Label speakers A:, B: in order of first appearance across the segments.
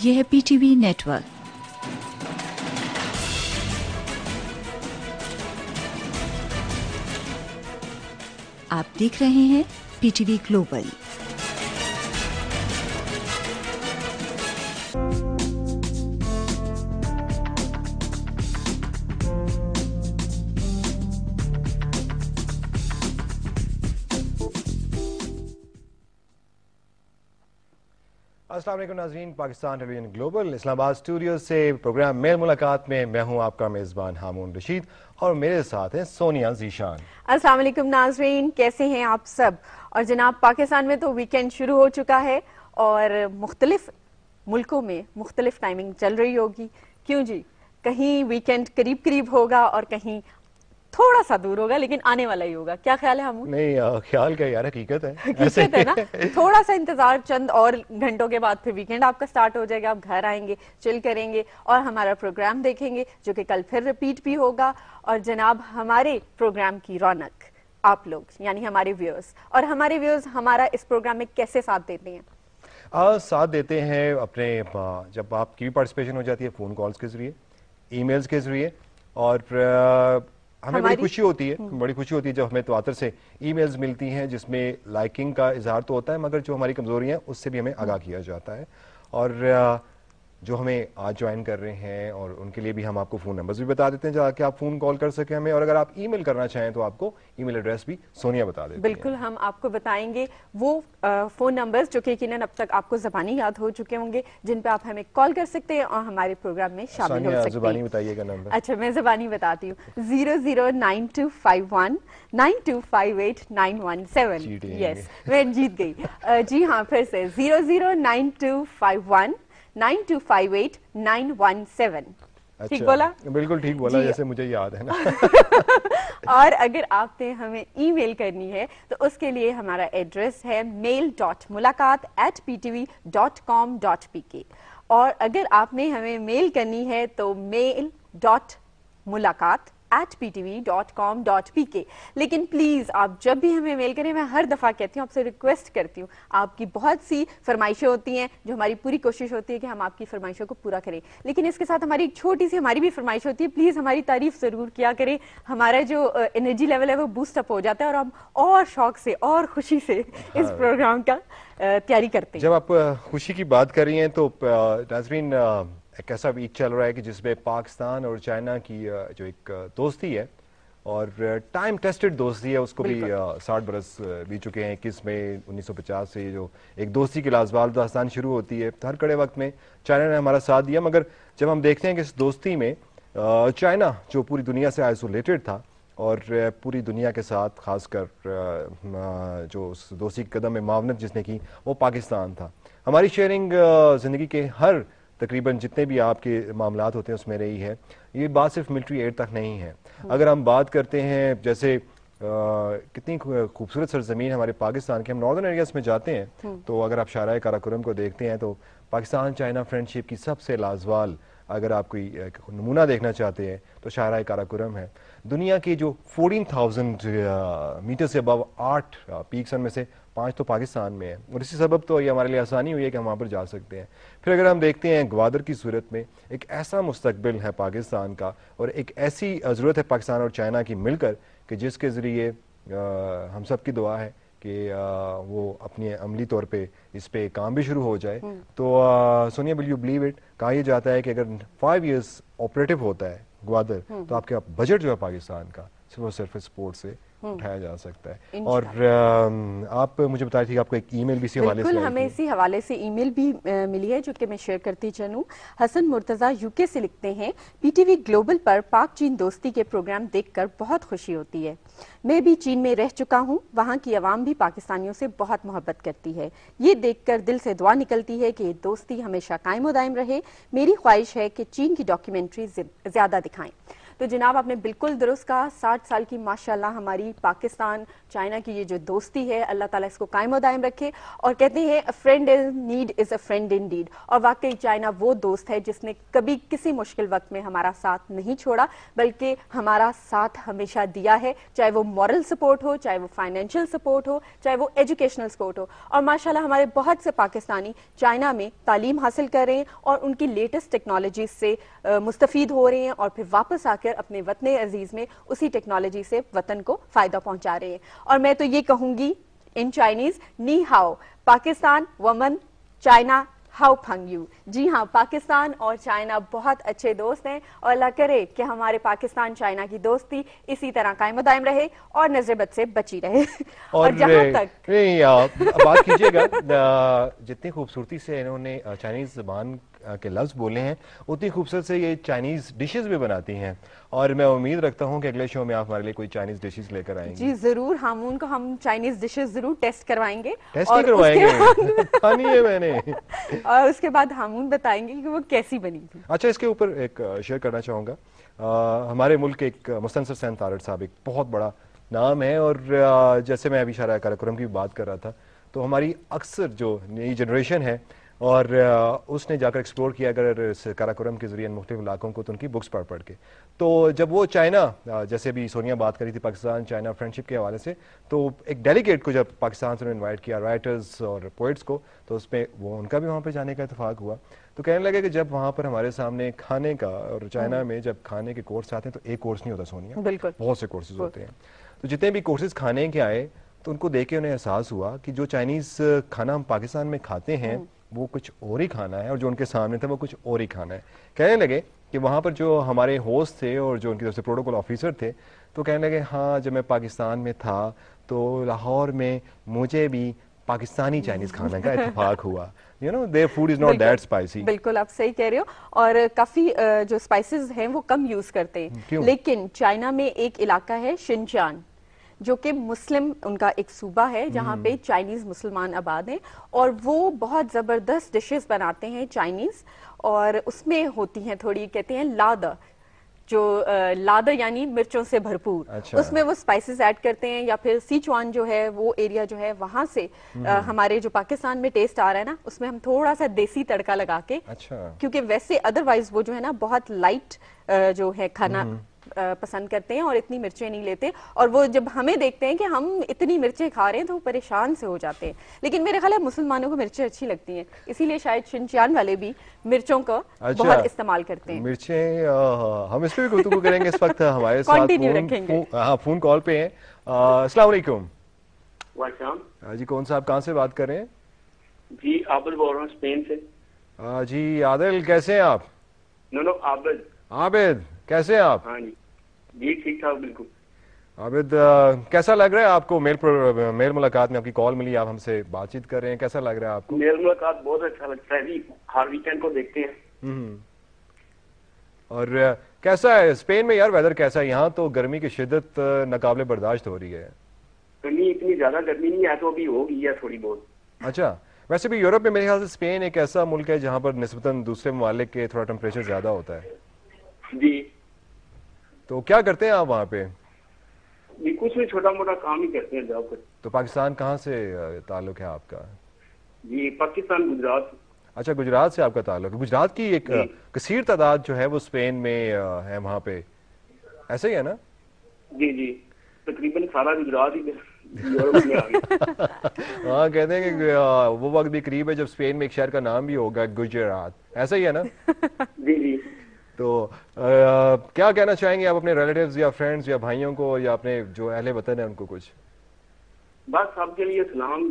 A: ये है PTV network. आप देख रहे हैं पीटीवी ग्लोबल।
B: अस्सलाम वालेकुम नाज़रीन, Pakistan television global Islamabad studio से प्रोग्राम मेल मुलाकात में मैं हूं आपका मेज़बान हामून रशीद और मेरे साथ हैं सोनिया ज़ीशान।
C: अस्सलाम वालेकुम नाज़रीन, कैसे हैं आप सब। और जनाब, पाकिस्तान में तो वीकेंड शुरू हो चुका है और मुख्तलिफ मुल्कों में मुख्तलिफ टाइमिंग चल रही होगी। क्यों जी, कहीं वीकेंड करीब करीब होगा और कहीं थोड़ा सा दूर होगा, लेकिन आने वाला ही होगा। क्या ख्याल है हम?
B: नहीं, ख्याल क्या यार, हकीकत है।
C: हकीकत है ना। थोड़ा सा इंतजार, चंद और घंटों के बाद फिर वीकेंड आपका स्टार्ट हो जाएगा। आप घर आएंगे, चिल करेंगे और हमारा प्रोग्राम देखेंगे, जो कि कल फिर रिपीट भी होगा। और जनाब, हमारे प्रोग्राम की रौनक आप लोग यानी हमारे व्यूअर्स, और हमारे व्यूअर्स हमारा इस प्रोग्राम में कैसे साथ देते हैं?
B: साथ देते हैं अपने, जब आपकी भी पार्टिसिपेशन हो जाती है फ़ोन कॉल्स के ज़रिए, ईमेल्स के ज़रिए, और हमें बड़ी खुशी होती है, जब हमें तवातर से ईमेल्स मिलती हैं जिसमें लाइकिंग का इजहार तो होता है, मगर जो हमारी कमजोरियां हैं उससे भी हमें आगाह किया जाता है। और जो हमें आज ज्वाइन कर रहे हैं और उनके लिए भी हम आपको फ़ोन नंबर्स भी बता देते हैं ताकि आप फ़ोन कॉल कर सकें हमें, और अगर आप ईमेल करना चाहें तो आपको ईमेल एड्रेस भी सोनिया बता देती है।
C: बिल्कुल, हम आपको बताएंगे वो फ़ोन नंबर्स जो कि यकीनन अब तक आपको ज़बानी याद हो चुके होंगे, जिन पे आप हमें कॉल कर सकते हैं और हमारे प्रोग्राम में शामिल हो सकते हैं।
B: ज़बानी बताइएगा नंबर।
C: अच्छा, मैं ज़बानी बताती हूँ। 009251 9258 917। यस, मैं जीत गई। जी हाँ, फिर से 009251 9258 917। ठीक बोला?
B: बिल्कुल ठीक बोला, जैसे मुझे याद है ना।
C: और अगर आपने हमें ईमेल करनी है तो उसके लिए हमारा एड्रेस है mail.mulakat@ptv.com.pk। और अगर आपने हमें मेल करनी है तो mail.mulakat@ptv.com.pk। लेकिन प्लीज आप जब भी हमें मेल करें, मैं हर दफा कहती हूँ, आपसे रिक्वेस्ट करती हूँ, आपकी बहुत सी फरमाइशें होती हैं जो हमारी पूरी कोशिश होती है कि हम आपकी फरमाइशों को पूरा करें, लेकिन इसके साथ हमारी एक छोटी सी हमारी भी फरमाइश होती है, प्लीज हमारी तारीफ जरूर किया करें। हमारा जो एनर्जी लेवल है वो बूस्ट अप हो जाता है और हम और शौक से और खुशी से इस प्रोग्राम का तैयारी करते हैं।
B: जब आप खुशी की बात कर रही हैं तो नाज़रीन, एक ऐसा वीक चल रहा है कि जिसमें पाकिस्तान और चाइना की जो एक दोस्ती है और टाइम टेस्टेड दोस्ती है, उसको भी 60 बरस बीत चुके हैं। 21 मई 1950 से जो एक दोस्ती की लाजवाब दास्तान शुरू होती है, हर कड़े वक्त में चाइना ने हमारा साथ दिया। मगर जब हम देखते हैं कि इस दोस्ती में चाइना जो पूरी दुनिया से आइसोलेटेड था और पूरी दुनिया के साथ खासकर जो उस दोस्ती के कदम में मावनत जिसने की वो पाकिस्तान था। हमारी शेयरिंग ज़िंदगी के हर तकरीबन जितने भी आपके मामलात होते हैं उसमें रही है। ये बात सिर्फ मिलिट्री एड तक नहीं है। अगर हम बात करते हैं जैसे कितनी खूबसूरत सरजमीन हमारे पाकिस्तान की, हम नॉर्दर्न एरियाज में जाते हैं तो अगर आप शाहराह काराकोरम को देखते हैं तो पाकिस्तान चाइना फ्रेंडशिप की सबसे लाजवाल अगर आप कोई नमूना देखना चाहते हैं तो शाहराह काराकोरम है। दुनिया की जो 14,000 मीटर से अबव 8 पीक्स में से 5 तो पाकिस्तान में है, और इसी सबब तो ये हमारे लिए आसानी हुई है कि हम वहाँ पर जा सकते हैं। फिर अगर हम देखते हैं ग्वादर की सूरत में एक ऐसा मुस्तकबिल है पाकिस्तान का और एक ऐसी ज़रूरत है पाकिस्तान और चाइना की मिलकर कि जिसके ज़रिए हम सब की दुआ है कि वो अपनी अमली तौर पे इस पे काम भी शुरू हो जाए। तो Sonia, will you believe it, कहा यह जाता है कि अगर 5 इयर्स ऑपरेटिव होता है ग्वादर तो आपके बजट जो है पाकिस्तान का सिर्फ और सिर्फ स्पोर्ट से उठाया जा सकता है। और आप मुझे बता रही थी कि आपको एक ईमेल भी इसी हवाले से
C: बिल्कुल, हमें इसी हवाले से ईमेल भी मिली है जो कि मैं शेयर करती चलूं। हसन मुर्तजा यूके से लिखते हैं, पीटीवी ग्लोबल पर पाक चीन दोस्ती के प्रोग्राम देखकर बहुत खुशी होती है। मैं भी चीन में रह चुका हूं, वहां की आवाम भी पाकिस्तानियों से बहुत मोहब्बत करती है। ये देखकर दिल से दुआ निकलती है कि ये दोस्ती हमेशा कायम दायम रहे। मेरी ख्वाहिश है कि चीन की डॉक्यूमेंट्री ज्यादा दिखाएं। तो जनाब आपने बिल्कुल दुरुस्त कहा, 60 साल की माशाल्लाह हमारी पाकिस्तान चाइना की ये जो दोस्ती है, अल्लाह ताला इसको कायम दायम रखे। और कहते हैं a friend in need is a friend in deed, और वाकई चाइना वो दोस्त है जिसने कभी किसी मुश्किल वक्त में हमारा साथ नहीं छोड़ा, बल्कि हमारा साथ हमेशा दिया है, चाहे वो मॉरल सपोर्ट हो, चाहे वो फाइनेंशियल सपोर्ट हो, चाहे वो एजुकेशनल सपोर्ट हो। और माशाल्लाह हमारे बहुत से पाकिस्तानी चाइना में तालीम हासिल कर रहे हैं और उनकी लेटेस्ट टेक्नोलॉजी से मुस्तफीद हो रहे हैं और फिर वापस आकर अपने वतन अजीज में उसी टेक्नोलॉजी से वतन को फायदा पहुंचा रहे हैं। और मैं तो ये कहूंगी इन चाइनीज, नी हाओ पाकिस्तान वमन चाइना हाउ फंग यू। जी हाँ, पाकिस्तान और चाइना बहुत अच्छे दोस्त हैं और अल्लाह करे कि हमारे पाकिस्तान चाइना की दोस्ती इसी तरह कायम दायम रहे और नजर बद से बची रहे। और जहां तक
B: नहीं बात कीजिएगा, जितनी खूबसूरती से इन्होंने चाइनीज जबान के लफ्ज बोले हैं, उतनी खूबसूरत से ये चाइनीज डिशेस भी बनाती हैं। और मैं उम्मीद रखता हूँ कि अगले शो में आप हमारे लिए कोई चाइनीज डिशेस लेकर आएंगे।
C: जी जरूर, हामून को हम चाइनीज डिशेस जरूर टेस्ट करवाएंगे।
B: टेस्ट ही करवाएंगे, खानी है मैंने।
C: और उसके बाद हामून बताएंगे कि वो कैसी बनी थी।
B: अच्छा, इसके ऊपर एक शेयर करना चाहूँगा, हमारे मुल्क के एक मुस्तनसर सैन तारड़ साहब एक बहुत बड़ा नाम है, और जैसे मैं अभी शायरा काराकोरम की बात कर रहा था, तो हमारी अक्सर जो नई जनरेशन है और उसने जाकर एक्सप्लोर किया अगर इस काराकोरम के जरिए मुख्तलिफ इलाकों को, तो उनकी बुक्स पढ़ के, तो जब वो चाइना, जैसे भी सोनिया बात करी थी पाकिस्तान चाइना फ्रेंडशिप के हवाले से, तो एक डेलीगेट को जब पाकिस्तान से इन्वाइट किया, राइटर्स और पोइट्स को, तो उसमें वो उनका भी वहाँ पे जाने का इत्तेफाक हुआ। तो कहने लगे कि जब वहाँ पर हमारे सामने खाने का, और चाइना में जब खाने के कोर्स आते हैं तो एक कोर्स नहीं होता सोनिया,
C: बिल्कुल
B: बहुत से कोर्सेज होते हैं। तो जितने भी कोर्सेज खाने के आए, तो उनको देख के उन्हें एहसास हुआ कि जो चाइनीज खाना हम पाकिस्तान में खाते हैं वो कुछ और ही खाना है, और जो उनके सामने था वो कुछ और ही खाना है। कहने लगे कि वहाँ पर जो हमारे होस्ट थे और जो उनकी तरफ से प्रोटोकॉल ऑफिसर थे, तो कहने लगे हाँ, जब मैं पाकिस्तान में था तो लाहौर में मुझे भी पाकिस्तानी चाइनीज खाने का इत्तेफाक हुआ। You know, their food is not that spicy.
C: बिल्कुल आप सही कह रहे हो, और काफी जो स्पाइसेस हैं वो कम यूज करते हैं। लेकिन चाइना में एक इलाका है शिनचान, जो कि मुस्लिम उनका एक सूबा है जहाँ पे चाइनीज मुसलमान आबाद हैं, और वो बहुत जबरदस्त डिशेस बनाते हैं चाइनीज, और उसमें होती हैं थोड़ी, कहते हैं लादा, जो लादा यानी मिर्चों से भरपूर।
B: अच्छा।
C: उसमें वो स्पाइसेस ऐड करते हैं, या फिर सिचुआन जो है वो एरिया जो है वहां से हमारे जो पाकिस्तान में टेस्ट आ रहा है ना, उसमें हम थोड़ा सा देसी तड़का लगा के,
B: अच्छा,
C: क्योंकि वैसे अदरवाइज वो जो है ना बहुत लाइट जो है खाना पसंद करते हैं और इतनी मिर्चें नहीं लेते, और वो जब हमें देखते हैं कि हम इतनी मिर्चें खा रहे हैं तो वो परेशान से हो जाते हैं। लेकिन मेरे ख्याल है मुसलमानों को मिर्चें अच्छी लगती हैं, इसीलिए शायद शिनचान वाले भी मिर्चों का बहुत इस्तेमाल करते हैं।
B: मिर्चें हम इस पे भी गुफ्तगू करेंगे। इस वक्त हमारे साथ फोन कॉल पे हैं। अस्सलाम वालेकुम।
D: वालेकुम
B: जी, कौन सा, आप कहाँ से बात कर रहे हैं?
D: जी आबिद बोल रहा हूँ स्पेन से।
B: जी आदिल, कैसे हैं आप?
D: नो आबिद।
B: आबिद, कैसे हैं आप?
D: हाँ जी ठीक ठाक बिल्कुल।
B: आबिद, कैसा लग रहा है आपको? मेल मुलाकात में आपकी कॉल मिली, आप हमसे बातचीत कर रहे हैं, कैसा लग रहा है आपको?
D: मेल मुलाकात बहुत अच्छा लगता है जी, हर वीकेंड को देखते हैं।
B: और कैसा है स्पेन में यार वेदर कैसा है? यहाँ तो गर्मी की शिद्दत नाकाबिले बर्दाश्त हो रही है।
D: गर्मी इतनी ज्यादा गर्मी नहीं है, तो अभी हो गई है थोड़ी बहुत।
B: अच्छा, वैसे भी यूरोप में मेरे ख्याल से स्पेन एक ऐसा मुल्क है जहाँ पर निस्बतन दूसरे ममालिक के थोड़ा टेम्परेचर ज्यादा होता है।
D: जी,
B: तो क्या करते हैं आप वहाँ पे?
D: जी कुछ भी छोटा मोटा काम ही करते हैं, जॉब करते।
B: तो पाकिस्तान कहाँ से ताल्लुक है आपका?
D: जी पाकिस्तान, गुजरात।
B: अच्छा, गुजरात से आपका ताल्लुक है। गुजरात की एक कसीर तादाद जो है वो स्पेन में है वहाँ पे, ऐसे ही है ना?
D: जी तकरीबन सारा गुजरात ही यूरोप में आ गया।
B: हाँ, कहते हैं कि वो वक्त भी करीब है जब स्पेन में एक शहर का नाम भी होगा गुजरात, ऐसा ही है ना?
D: जी
B: तो क्या कहना चाहेंगे आप अपने रिलेटिव्स या फ्रेंड्स या भाइयों को, या अपने जो अहले वतन है उनको कुछ?
D: बस सबके लिए सलाम,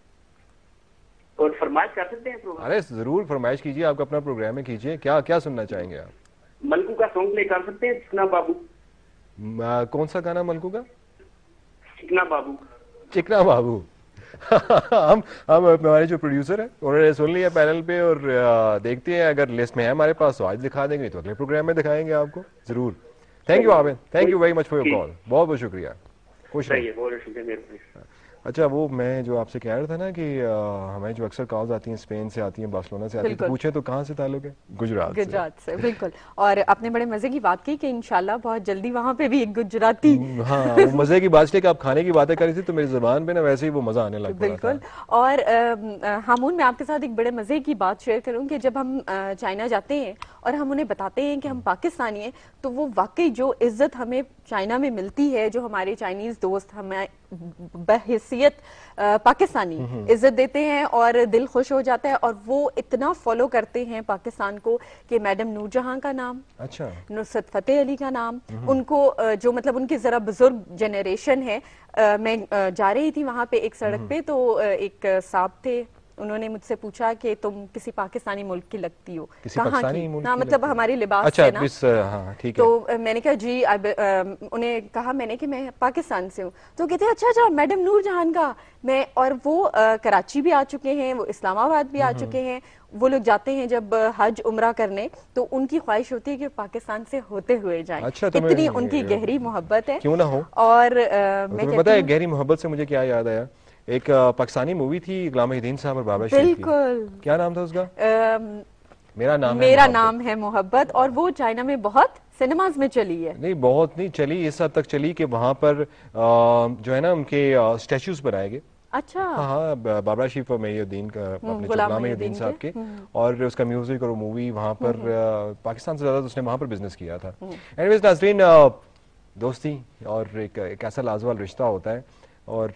D: और फरमाइश कर सकते हैं प्रोग्राम?
B: अरे जरूर, फरमाइश कीजिए, आपका अपना प्रोग्राम है, कीजिए। क्या क्या सुनना चाहेंगे आप?
D: मलकू का सॉन्ग प्ले कर सकते हैं, चिकना बाबू।
B: कौन सा गाना मलकू का?
D: चिकना बाबू।
B: चिकना बाबू। हम हमारे जो प्रोड्यूसर है उन्होंने सुन लिया पैनल पे, और देखते हैं अगर लिस्ट में है हमारे पास तो आज दिखा देंगे, तो अगले प्रोग्राम में दिखाएंगे आपको जरूर। Thank you Abid, thank you very much for your call, बहुत बहुत शुक्रिया, खुश रहिए। अच्छा, वो मैं जो आपसे कह रहा था ना कि हमें जो अक्सर कॉल्स आती हैं स्पेन से आती हैं, बार्सिलोना से आती हैं, तो
C: बिल्कुल।
B: पूछे तो कहाँ से ताल्लुक है? गुजरात से।
C: गुजरात से, बिल्कुल। और आपने बड़े मजे की बात की कि इंशाल्लाह बहुत जल्दी वहां पे भी एक गुजराती
B: हाँ, वो मजे की बात इसलिए कि आप खाने की बातें कर रही थी तो मेरी जुबान पे ना वैसे ही वो मजा आने लग पड़ा था।
C: बिल्कुल। और हामून, मैं आपके साथ एक बड़े मजे की बात शेयर करूं कि जब हम चाइना जाते हैं और हम उन्हें बताते हैं कि हम पाकिस्तानी हैं, तो वो वाकई जो इज्जत हमें चाइना में मिलती है, जो हमारे चाइनीज दोस्त हमें बहैसियत पाकिस्तानी इज्जत देते हैं और दिल खुश हो जाता है, और वो इतना फॉलो करते हैं पाकिस्तान को कि मैडम नूरजहां का नाम,
B: अच्छा।
C: नुसरत फतेह अली का नाम, उनको जो मतलब उनकी जरा बुजुर्ग जनरेशन है। मैं जा रही थी वहां पे एक सड़क पे, तो एक साहब थे, उन्होंने मुझसे पूछा कि तुम किसी पाकिस्तानी मुल्क की लगती हो?
B: किसी
C: कहाँ
B: पाकिस्तानी
C: की?
B: मुल्क
C: हाँ,
B: की
C: मतलब
B: लगती है?
C: हमारे लिबास
B: अच्छा,
C: से ना।
B: हाँ ठीक है।
C: तो मैंने कहा जी, उन्हें कहा मैंने कि मैं पाकिस्तान से हूँ। तो कहते अच्छा अच्छा, मैडम नूरजहान का। मैं और वो कराची भी आ चुके हैं, वो इस्लामाबाद भी आ चुके हैं। वो लोग जाते हैं जब हज उम्रा करने, तो उनकी ख्वाहिश होती है कि पाकिस्तान से होते हुए जाएं।
B: अच्छा, तो
C: इतनी
B: मैं
C: उनकी गहरी मोहब्बत है।
B: क्यों ना हो।
C: और मैं
B: तुम्हें पता
C: कहती
B: है
C: हूँ
B: गहरी मोहब्बत से मुझे क्या याद आया? एक पाकिस्तानी मूवी थी गुलाम मोहिउद्दीन साहब और बाबरा शेख की,
C: बिल्कुल
B: क्या नाम था उसका? मेरा नाम है
C: मेरा
B: मोहब्बत।
C: नाम है मोहब्बत, और वो चाइना में बहुत सिनेमाज में चली है।
B: नहीं, बहुत नहीं चली, इस हद तक चली कि वहां पर जो है ना उनके स्टैचूज बनाए गए।
C: अच्छा।
B: हाँ हाँ, बाबरा शीफ और मोहिउद्दीन का, अपने जो
C: गुलाम
B: गुलाम मोहिउद्दीन
C: मोहिउद्दीन
B: साहब
C: के।
B: के, और उसका म्यूजिक और मूवी वहाँ पर पाकिस्तान से ज़्यादा तो उसने वहाँ पर बिजनेस किया था। एनीवेज नाज़रीन, दोस्ती और एक ऐसा लाजवाब रिश्ता होता है, और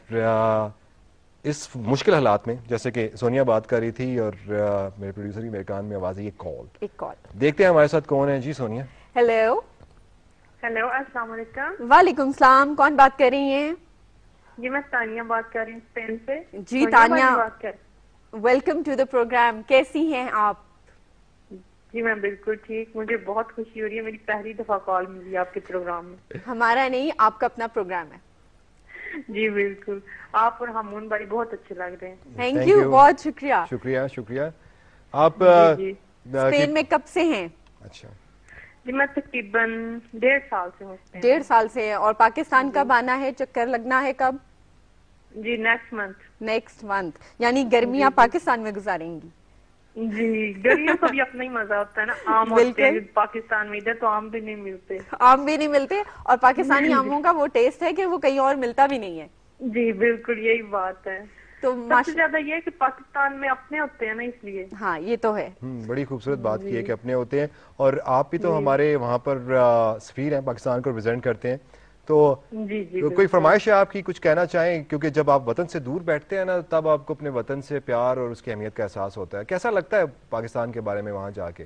B: इस मुश्किल हालात में, जैसे कि सोनिया बात कर रही थी और मेरे प्रोड्यूसर की मेरे कान में आवाज़ आई, ये कॉल
C: एक कॉल।
B: देखते हैं हमारे साथ कौन है। जी सोनिया।
C: हेलो।
E: हेलो, अस्सलाम वालेकुम।
C: वालेकुम सलाम, कौन बात कर रही हैं?
E: जी, मैं तानिया बात कर रही हूँ स्पेन से।
C: जी
E: सोनिया
C: तानिया,
E: बाजी बात कर।
C: Welcome to the programme. कैसी हैं आप?
E: जी, मैं बिल्कुल ठीक। मुझे बहुत खुशी हो रही है, मेरी पहली दफा कॉल मिली आपके प्रोग्राम में।
C: हमारा नहीं, आपका अपना प्रोग्राम है।
E: जी बिल्कुल, आप और हामून भाई बहुत अच्छे लग रहे हैं।
C: Thank
B: Thank
C: you,
B: you.
C: बहुत शुक्रिया।
B: शुक्रिया शुक्रिया। आप
E: जी, जी।
C: स्पेन में कब से हैं?
B: अच्छा,
E: जी, मैं तकरीबन 1.5 साल से हूँ स्पेन में।
C: 1.5 साल से हैं। और पाकिस्तान कब आना है, चक्कर लगना है कब?
E: जी, नेक्स्ट मंथ।
C: नेक्स्ट मंथ, यानी गर्मियां पाकिस्तान में गुजारेंगी?
E: जी, गर्मियों का भी अपना ही मजा होता है ना। आम होते
C: बिल्कुल।
E: हैं पाकिस्तान में, इधर तो आम भी नहीं मिलते।
C: आम भी नहीं मिलते, और पाकिस्तानी आमों का वो टेस्ट है कि वो कहीं और मिलता भी नहीं है।
E: जी बिल्कुल, यही बात है।
C: तो
E: सबसे ज्यादा ये है कि पाकिस्तान में अपने होते हैं ना, इसलिए।
C: हाँ, ये तो है।
B: बड़ी खूबसूरत बात की है कि अपने होते हैं, और आप भी तो हमारे वहाँ पर सफीर हैं, पाकिस्तान को रिप्रेजेंट करते हैं, तो
E: जी जी
B: कोई फरमाइश है आपकी, कुछ कहना चाहें? क्योंकि जब आप वतन से दूर बैठते हैं ना, तब आपको अपने वतन से प्यार और उसकी अहमियत का एहसास होता है। कैसा लगता है पाकिस्तान के बारे में वहाँ जाके?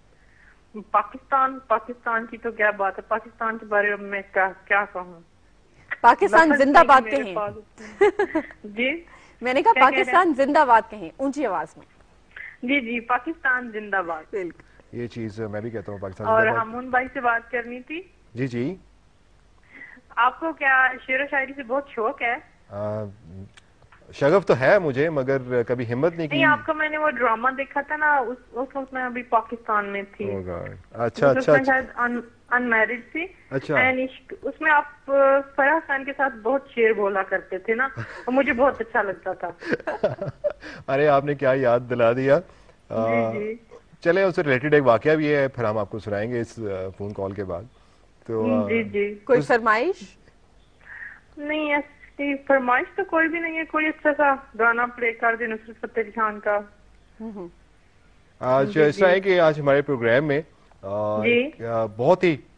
E: पाकिस्तान की तो क्या बात है, पाकिस्तान के बारे में मैं क्या कहूँ।
C: पाकिस्तान
E: लफज
C: जिंदाबाद
E: नहीं मेरे
C: कहें।
E: पास। जी,
C: मैंने कहा
E: क्या कह रहे
C: पाकिस्तान जिंदाबाद कहें ऊंची आवाज में।
E: जी जी, पाकिस्तान जिंदाबाद।
C: बिल्कुल।
B: ये चीज मैं भी कहता हूँ, पाकिस्तान
E: और
B: जिंदाबाद।
E: हामून भाई से बात करनी थी।
B: जी जी।
E: आपको क्या शेर व शायरी से बहुत शौक है?
B: शगफ तो है मुझे, मगर कभी हिम्मत नहीं की।
E: नहीं, आपका मैंने वो ड्रामा देखा था ना, उस वक्त मैं अभी पाकिस्तान में थी।
B: Oh God. अच्छा
E: उस
B: अच्छा
E: वक्त मैं
B: अच्छा।
E: शायद अनमैरिड थी।
B: अच्छा।
E: एंड इश्क, उसमें आप फराह खान के साथ बहुत शेर बोला करते थे ना, और मुझे बहुत अच्छा लगता था।
B: अरे आपने क्या याद दिला दिया।
E: जी जी
B: चले, उससे रिलेटेड एक वाकया भी है, फिर हम आपको सुनाएंगे इस फोन कॉल के बाद। तो
E: जी जी।
C: कोई फरमाइश?
E: नहीं, ऐसी फरमाइश तो कोई भी नहीं है। कोई अच्छा सा गाना प्ले कर दे नुसरत फतेह अली खान का।
B: आज ऐसा है कि आज हमारे प्रोग्राम में
E: जी।
B: बहुत ही